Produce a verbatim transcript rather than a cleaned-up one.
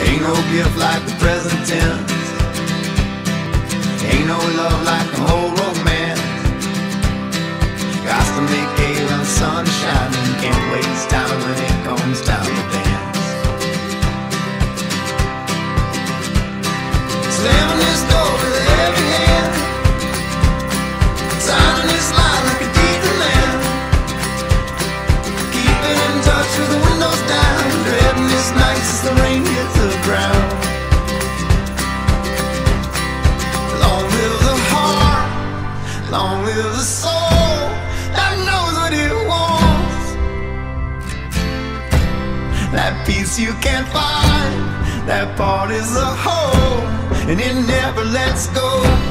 Ain't no gift like the present tense. Ain't no love like the whole romance. Got to make hay when the sun's shining. Can't waste time when it comes time to dance. Slamming this door with a heavy hand, signing this line like a deed to land. Keeping in touch with the windows down, dreading this night as the rain hits the ground. Long live the heart, long live the soul that knows what it wants. That peace you can't find, that part is a whole, and it never lets go.